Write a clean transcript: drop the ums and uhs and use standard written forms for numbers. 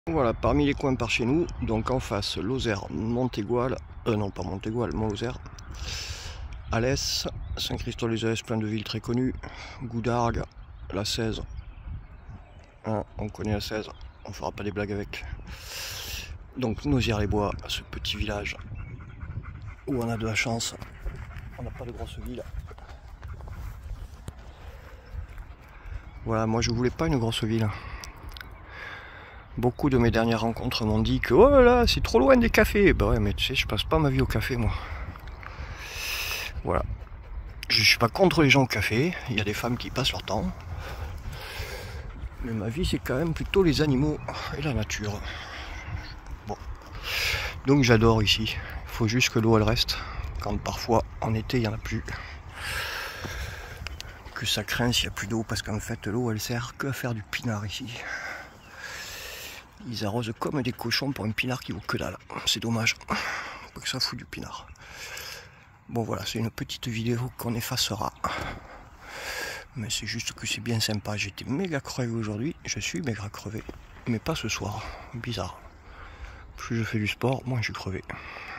Voilà, parmi les coins par chez nous, donc en face, Lozère, Montégoal, non pas Montégoal, Mont-Lozère, Alès, Saint-Christophe-les-Alès, plein de villes très connues, Goudargues, la 16, hein, on connaît la 16, on fera pas des blagues avec. Donc Nauzières-les-Bois, ce petit village où on a de la chance, on n'a pas de grosse ville. Voilà, moi je voulais pas une grosse ville. Beaucoup de mes dernières rencontres m'ont dit que oh là là, c'est trop loin des cafés. Bah ouais, mais tu sais, je passe pas ma vie au café, moi. Voilà. Je suis pas contre les gens au café, il y a des femmes qui passent leur temps. Mais ma vie, c'est quand même plutôt les animaux et la nature. Bon. Donc j'adore ici. Il faut juste que l'eau, elle reste. Quand parfois, en été, il n'y en a plus. Que ça craint s'il n'y a plus d'eau, parce qu'en fait, l'eau, elle sert que à faire du pinard ici. Ils arrosent comme des cochons pour un pinard qui vaut que dalle. C'est dommage. Que ça fout du pinard. Bon voilà, c'est une petite vidéo qu'on effacera. Mais c'est juste que c'est bien sympa. J'étais méga crevé aujourd'hui. Je suis méga crevé. Mais pas ce soir. Bizarre. Plus je fais du sport, moins je suis crevé.